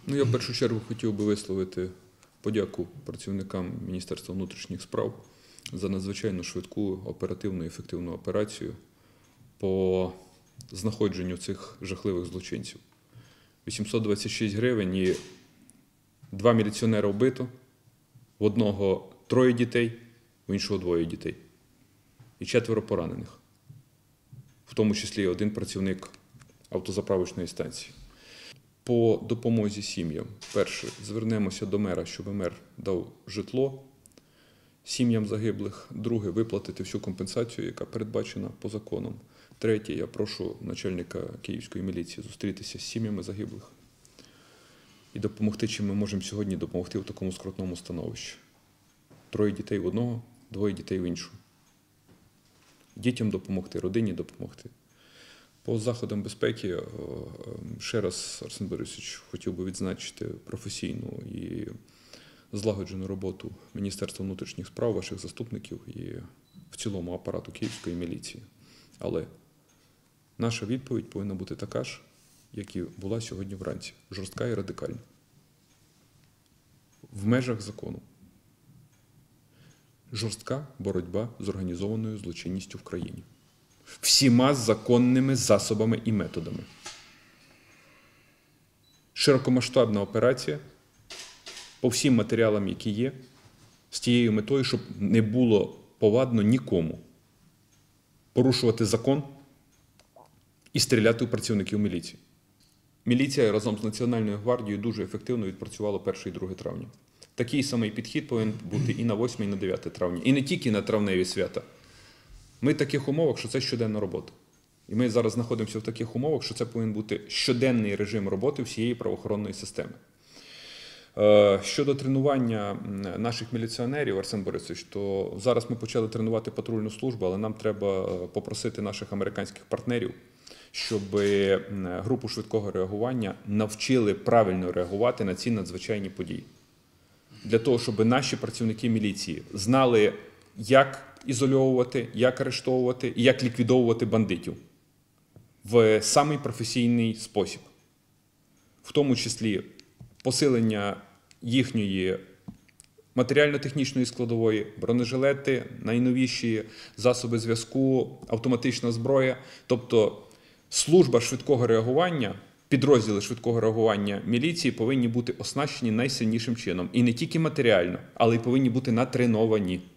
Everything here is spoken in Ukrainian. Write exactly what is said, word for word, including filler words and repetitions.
Ну, я в першу чергу хотів би висловити подяку працівникам Міністерства внутрішніх справ за надзвичайно швидку, оперативну і ефективну операцію по знаходженню цих жахливих злочинців. вісімсот двадцять шість гривень і два міліціонера вбито, в одного троє дітей, в іншого двоє дітей. І четверо поранених, в тому числі один працівник автозаправочної станції. По допомозі сім'ям. Перше, звернемося до мера, щоб мер дав житло сім'ям загиблих. Друге, виплатити всю компенсацію, яка передбачена по законам. Третє, я прошу начальника Київської міліції зустрітися з сім'ями загиблих і допомогти, чим ми можемо сьогодні допомогти в такому скрутному становищі. Троє дітей в одного, двоє дітей в іншого. Дітям допомогти, родині допомогти. По заходам безпеки ще раз, Арсен Борисович, хотів би відзначити професійну і злагоджену роботу Міністерства внутрішніх справ, ваших заступників і в цілому апарату Київської міліції. Але наша відповідь повинна бути така ж, як і була сьогодні вранці. Жорстка і радикальна. В межах закону. Жорстка боротьба з організованою злочинністю в країні. Всіма законними засобами і методами. Широкомасштабна операція по всім матеріалам, які є, з тією метою, щоб не було повадно нікому порушувати закон і стріляти у працівників міліції. Міліція разом з Національною гвардією дуже ефективно відпрацювала перше і друге травня. Такий самий підхід повинен бути і на восьме, і на дев'яте травня. І не тільки на травневі свята. Ми в таких умовах, що це щоденна робота. І ми зараз знаходимося в таких умовах, що це повинен бути щоденний режим роботи всієї правоохоронної системи. Щодо тренування наших міліціонерів, Арсен Борисович, то зараз ми почали тренувати патрульну службу, але нам треба попросити наших американських партнерів, щоб групу швидкого реагування навчили правильно реагувати на ці надзвичайні події. Для того, щоб наші працівники міліції знали, як ізольовувати, як арештовувати і як ліквідовувати бандитів в самий професійний спосіб. В тому числі посилення їхньої матеріально-технічної складової, бронежилети, найновіші засоби зв'язку, автоматична зброя. Тобто служба швидкого реагування, підрозділи швидкого реагування міліції повинні бути оснащені найсильнішим чином. І не тільки матеріально, але й повинні бути натреновані.